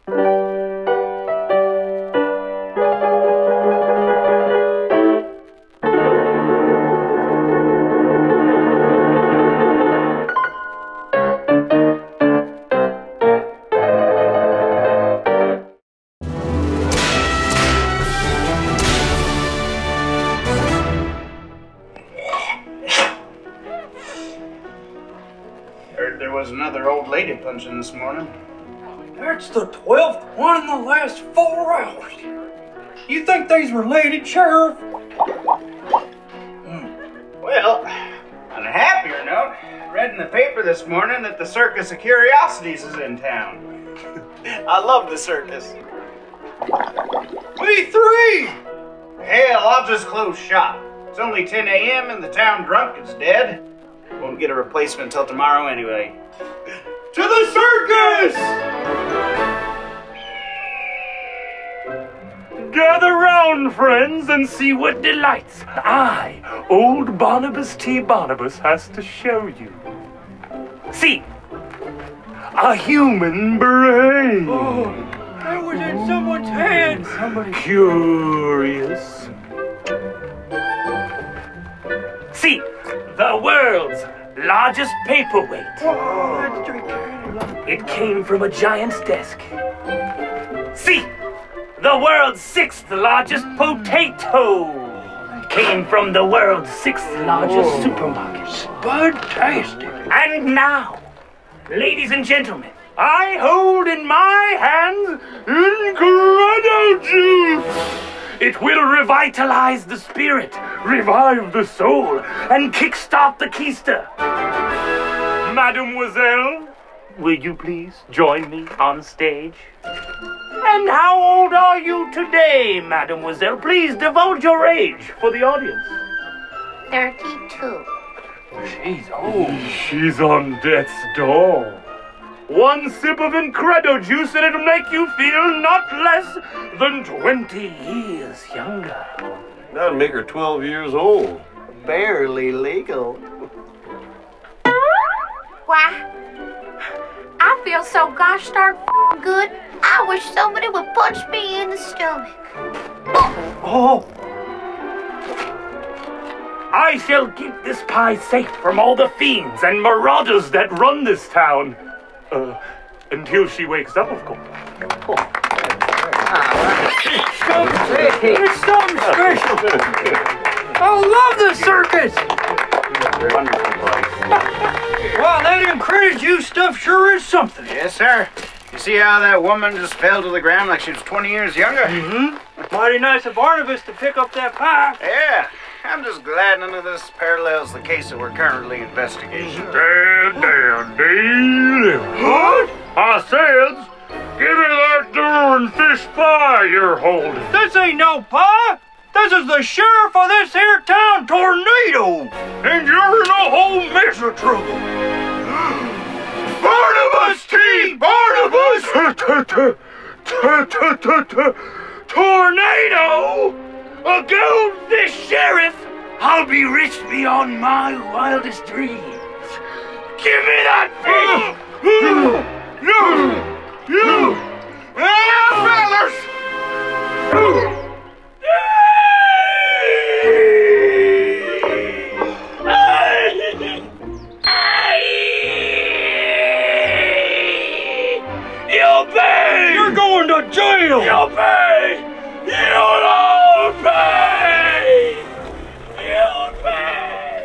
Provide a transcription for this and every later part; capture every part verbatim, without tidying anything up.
Punching this morning. That's the twelfth one in the last four hours. You think they's related, Sheriff? Mm. Well, on a happier note, I read in the paper this morning that the Circus of Curiosities is in town. I love the circus. We three! Hell, I'll just close shop. It's only ten A M and the town drunk is dead. Won't get a replacement until tomorrow anyway. To the circus! Gather round, friends, and see what delights I, old Barnabas T. Barnabas, has to show you. See, a human brain. Oh, that was in someone's head. Somebody curious. See, the world's largest paperweight. Oh, that's gigantic. It came from a giant's desk. See, the world's sixth largest potato came from the world's sixth largest oh. supermarket. Fantastic. And now, ladies and gentlemen, I hold in my hands Incredible Juice. It will revitalize the spirit, revive the soul, and kickstart the keister. Mademoiselle, will you please join me on stage? And how old are you today, mademoiselle? Please divulge your age for the audience. thirty-two. She's old. She's on death's door. One sip of Incredible Juice and it'll make you feel not less than twenty years younger. That'd make her twelve years old. Barely legal. Why, I feel so gosh darn f***ing good, I wish somebody would punch me in the stomach. Oh! I shall keep this pie safe from all the fiends and marauders that run this town. Uh, until she wakes up, of course. Oh. It's something special. I love the circus. Wow, that Incredible Juice stuff sure is something. Yes, sir. You see how that woman just fell to the ground like she was twenty years younger? Mm-hmm. Mighty nice of Barnabas to pick up that pie. Yeah. I'm just glad none of this parallels the case that we're currently investigating. Stand down, Dave. What? I said, give me that darn fish pie you're holding. This ain't no pie. This is the sheriff of this here town, Tornado. And you're in a whole mess of trouble. Barnabas T. Barnabas! Tornado! A goldfish sheriff! I'll be rich beyond my wildest dreams. Give me that fish! You! You! You! Ah, fellas! You'll pay! You're going to jail! You'll pay! You'll all pay! You'll pay!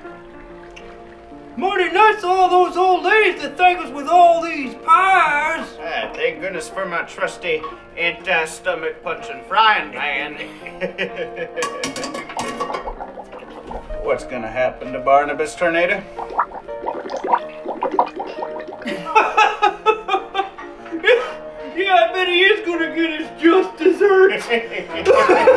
Mighty nice of all those old ladies that thank us with all these pies. Ah, thank goodness for my trusty anti-stomach punching frying pan. What's gonna happen to Barnabas Tornado? Yeah, I bet he is gonna get his just desserts.